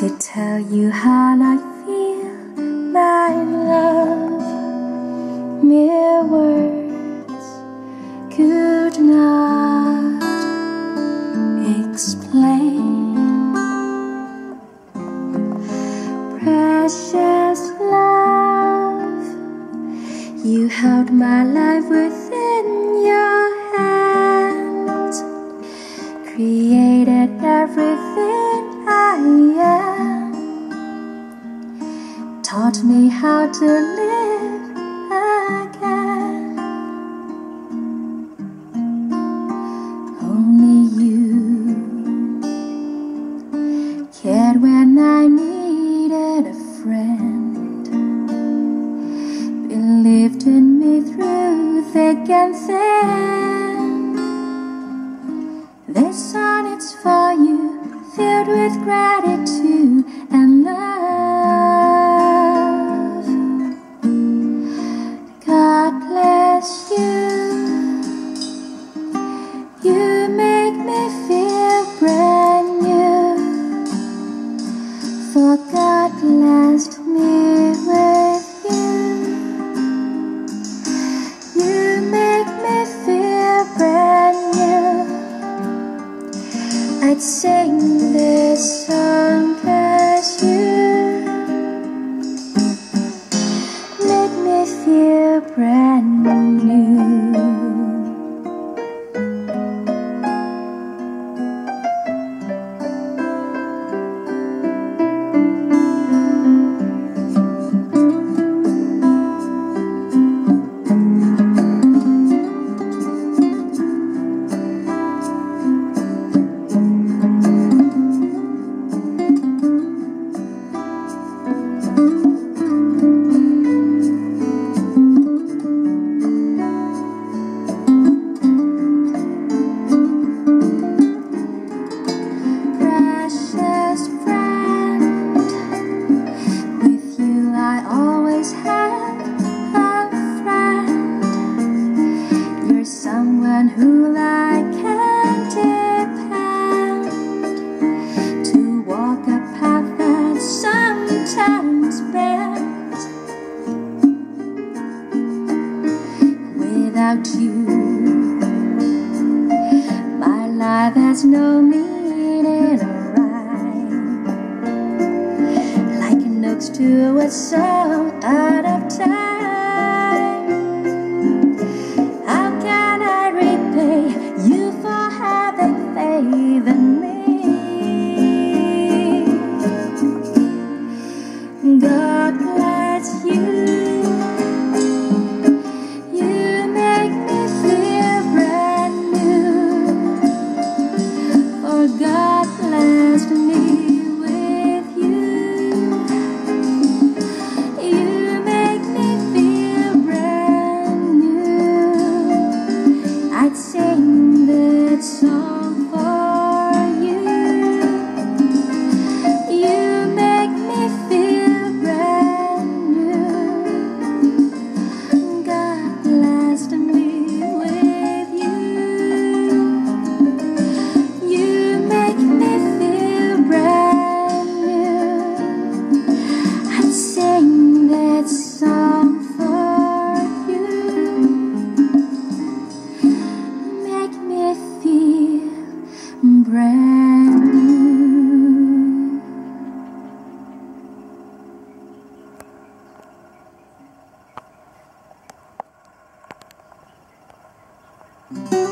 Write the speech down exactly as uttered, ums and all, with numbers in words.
to tell you how I feel, my love. Mere words could not explain. Precious love, you held my life within your hands, created everything I am, taught me how to live again. Only you cared when I needed a friend, believed in me through thick and thin. This song is for you, filled with gratitude and love. God bless you. You make me feel brand new, for God blessed me with you. You make me feel brand new. I'd sing this song 'cause you make me feel brand new. Someone who I can depend to walk a path that sometimes bends. Without you, my life has no meaning or rhyme, like notes to a song out of time. God bless you. You make me feel brand new, for God blessed me with you. You make me feel brand new. I'd sing that song for you. You make me feel brand new.